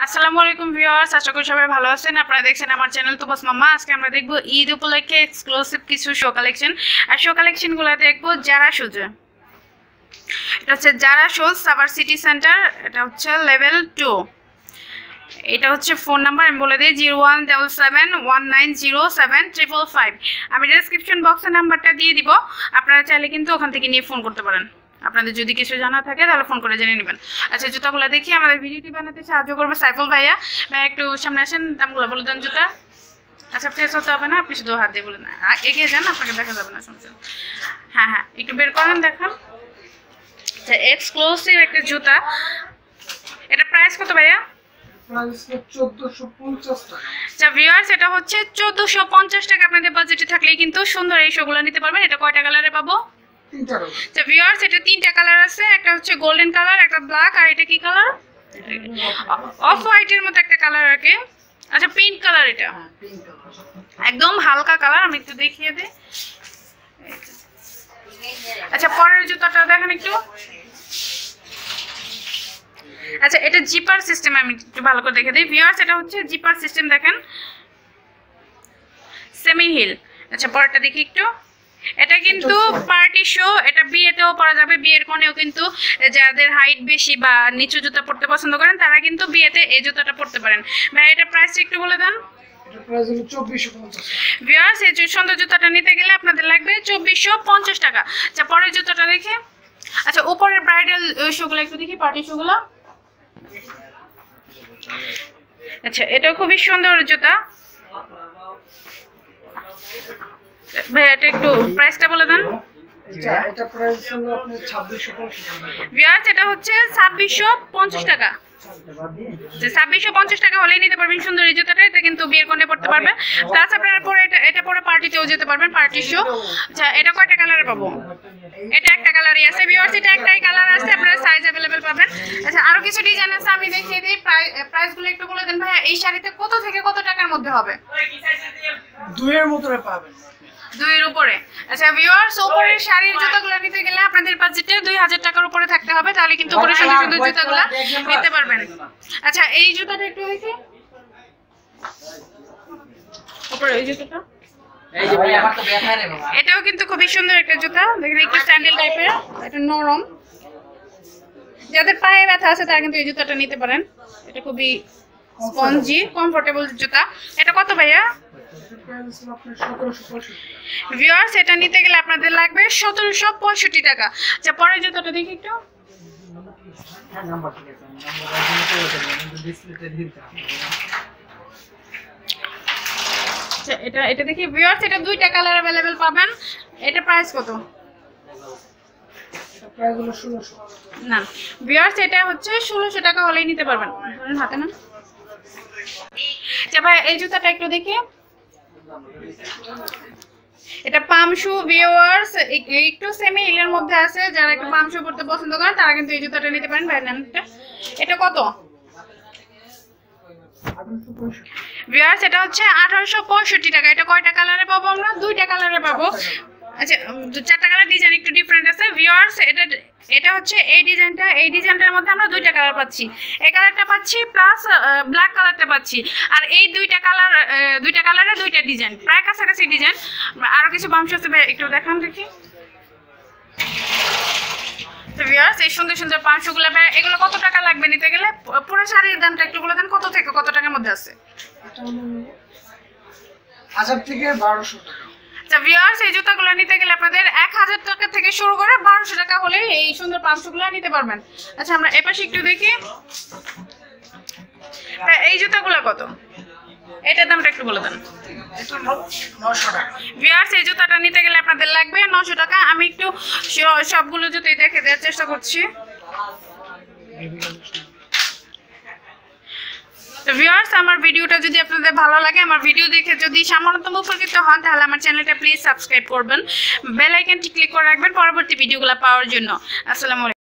আসসালামু আলাইকুম ভিউয়ার্স, আশা করি সবাই ভালো আছেন। আপনারা দেখছেন আমার চ্যানেল তুবাস মাম্মা। আজকে আমরা দেখব ঈদ উপলক্ষে এক্সক্লুসিভ কিছু শো কালেকশন। আর শো কালেকশনগুলো দেখব জারা শুজে। এটা হচ্ছে Zara shoes Savar city centre, এটা হচ্ছে লেভেল 2। এটা হচ্ছে ফোন নাম্বার আমি বলে দিই 0177190755। আমি ডেসক্রিপশন বক্সে নাম্বারটা দিয়ে দিব, আপনারা চাইলে কিন্তু ওখান থেকে নিয়ে ফোন করতে পারেন। আপনাদের যদি কিছু জানা থাকে তাহলে ফোন করে জেনে নেবেন। আচ্ছা, জুতাগুলো দেখি। আমাদের ভিডিওটি বানাতে সাহায্য করবে সাইফুল ভাইয়া। একটু সামনে আসেন, দামগুলো বলে দেন জুতা। আচ্ছা, ফেস হতে হবে না, আপনি শুধু হাত দিয়ে বলে না, এগিয়ে যান, আপনাকে দেখা যাবে না সমস্যা। হ্যাঁ, একটু বের করেন, দেখান। আচ্ছা, এক্সক্লুসিভ একটা জুতা। এটা প্রাইস কত ভাইয়া? আচ্ছা ভিউয়ার্স, এটা হচ্ছে 1450 টাকা। আপনাদের বাজেটে থাকলেই কিন্তু সুন্দর এই শোগুলো নিতে পারবেন। এটা কয়টা কালারে পাবো? আচ্ছা ভিউয়ার্স, এটা 3টা কালার আছে। একটা হচ্ছে গোল্ডেন কালার, একটা ব্ল্যাক, আর এটা কি কালার? অফ হোয়াইটের মতো একটা কালার আর কি। আচ্ছা, পিঙ্ক কালার। এটা একদম হালকা কালার, আমি একটু দেখিয়ে দিই। আচ্ছা, পরের জুতাটা দেখেন একটু। আচ্ছা, এটা জিপার সিস্টেম, আমি একটু ভালো করে দেখে দিই ভিউয়ার্স। এটা হচ্ছে জিপার সিস্টেম, দেখেন, সেমি হিল। আচ্ছা, পরেরটা দেখি একটু। এটা কিন্তু পার্টি শো, এটা বিয়েতেও পরা যাবে। বিয়ের কোণেও কিন্তু যাদের হাইট বেশি বা নিচু জুতা পরতে পছন্দ করেন তারা কিন্তু বিয়েতে এই জুতাটা পরতে পারেন। ভাই, এটা প্রাইসটা একটু বলে দেন। ভিউয়ার্স, এই সুন্দর জুতাটা নিতে গেলে আপনাদের লাগবে 2450 টাকা। আচ্ছা, পরের জুতাটা দেখে। আচ্ছা, উপরের ব্রাইডাল শোগুলো একটু দেখি, পার্টি শোগুলো। আচ্ছা, এটাও খুবই সুন্দর জুতা। ভাই, এটা একটু প্রাইসটা বলে দেন। এটা প্রাইস হলো আপনার 2650 ভিউয়ার্স, এটা হচ্ছে 2650 টাকা। 2650 টাকা হলেই নিতে পারবেন সুন্দর এই জুতাটা। এটা কিন্তু বিয়ের কোণে পড়তে পারবে, প্লাস আপনারা পরে এটা পরে পার্টিতেও যেতে পারবেন, পার্টি শো। আচ্ছা, এটা কয়টা কালারে পাবো? এটা একটা কালারই আছে ভিউয়ার্স, এটা একটাই কালার আছে, আপনারা সাইজ अवेलेबल পাবেন। আচ্ছা, আরো কিছু ডিজাইন আছে, আমি দেখিয়ে দিই। প্রাইসগুলো একটু বলে দেন ভাইয়া। এই শাড়িতে কত থেকে কত টাকার মধ্যে হবে? 2 এর মতো পাবেন, 2 এর উপরে। আচ্ছা ভিউয়ার্স, উপরের শাড়ির জুতাগুলো নিতে গেলে আপনাদের বাজেটে 2000 টাকার উপরে থাকতে হবে, তাহলে কিন্তু উপরে সুন্দর সুন্দর জুতাগুলো নিতে পারবেন। আচ্ছা, এই জুতাটা একটু দেখি। উপরে এই জুতাটা, এই যে ভাই আমার তো ব্যথা রে বাবা। এটাও কিন্তু খুবই সুন্দর একটা জুতা, দেখেন একটু স্যান্ডেল টাইপের, এটা নরম। যাদের পায়ে ব্যথা আছে তারা কিন্তু এই জুতাটা নিতে পারেন। এটা খুবই স্পঞ্জি কমফোর্টেবল জুতা। এটা কত ভাইয়া? ভিউয়ার্স, এটা নিতে গেলে আপনাদের লাগবে 1765 টাকা। আচ্ছা, পরের জুতাটা দেখি একটু। আচ্ছা, এটা দেখি ভিউয়ার্স, এটা 2টা কালার अवेलेबल পাবেন। এটা প্রাইস কত? প্রাইস হলো 1600। না ভিউয়ার্স, এটা হচ্ছে 1600 টাকা হলেই নিতে পারবেন। হাতে না। আচ্ছা ভাই, এই জুতাটা একটু দেখি। এটা পাম শু ভিউয়ার্স, একটু সেমি হিলের মধ্যে আছে। যারা একটু পাম শু পরতে পছন্দ করেন তারা কিন্তু এই জুতাটা নিতে পারেন। ভাই নেন, এটা কত? ভিউয়ার্স, এটা হচ্ছে 1865 টাকা। এটা কয়টা কালারে পাবো আমরা? 2টা কালারে পাবো। আচ্ছা, 4টা কালার, ডিজাইন একটু ডিফারেন্ট আছে ভিউয়ার্স। এটা হচ্ছে এই ডিজাইনটার মধ্যে আমরা 2টা কালার পাচ্ছি। এই কালারটা পাচ্ছি প্লাস ব্ল্যাক কালারটা পাচ্ছি। আর এই 2টা কালারে 2টা ডিজাইন, প্রায় কাছাকাছি ডিজাইন। আরো কিছু বাম্পস আছে, একটু দেখান দেখি। তো ভিউয়ার্স, এই সুন্দর সুন্দর পাঁচশোগুলো, এগুলো কত টাকা লাগবে নিতে গেলে? পুরো শাড়ির দামটা একটু বলে দেন, কত থেকে কত টাকার মধ্যে আছে? 1000 থেকে 1200 টাকা। আচ্ছা ভিউয়ার্স, এই জুতাগুলো নিতে গেলে আপনাদের 1000 টাকা থেকে শুরু করে 1200 টাকা হলে এই সুন্দর পাঁচশোগুলো নিতে পারবেন। আচ্ছা, আমরা এপাশে একটু দেখি। এই জুতাগুলো কত? এটার দামটা একটু বলে দেন। এটা 900 টাকা। ভিউয়ার্স, এই জুতাটা নিতে গেলে আপনাদের লাগবে 900 টাকা। আমি একটু সবগুলো জুতাই দেখে দেওয়ার চেষ্টা করছি। তো ভিউয়ার্স, আমার ভিডিওটা যদি আপনাদের ভালো লাগে, আমার ভিডিও দেখে যদি সামান্যতম উপকৃত হন, তাহলে আমার চ্যানেলটা প্লিজ সাবস্ক্রাইব করবেন, বেল আইকনটি ক্লিক করে রাখবেন পরবর্তী ভিডিওগুলো পাওয়ার জন্য। আসসালামু আলাইকুম।